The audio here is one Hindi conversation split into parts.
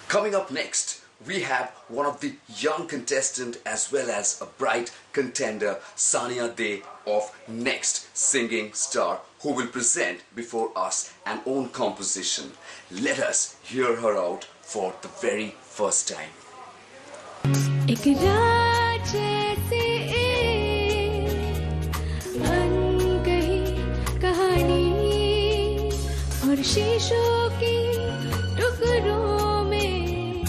Coming up next, we have one of the young contestant as well as a bright contender, Sonia of Next Singing Star, who will present before us an own composition. Let us hear her out for the very first time. एक रात जैसे अनकही कहानी और शीशों की टुकड़ों में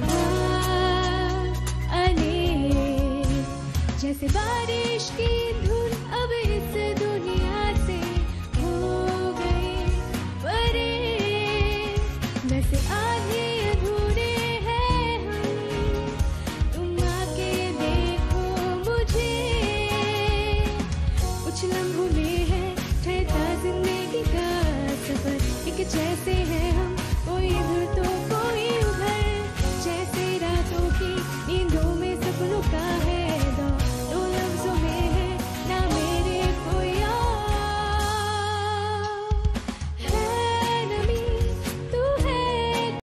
आने जैसे बारिश की धूल अब इस दुनिया से हो गए परे वैसे आगे अधूरे हैं हम तुम आके देखो मुझे कुछ लम्हों में है ठहरता जिंदगी का सफर एक जैसे है हम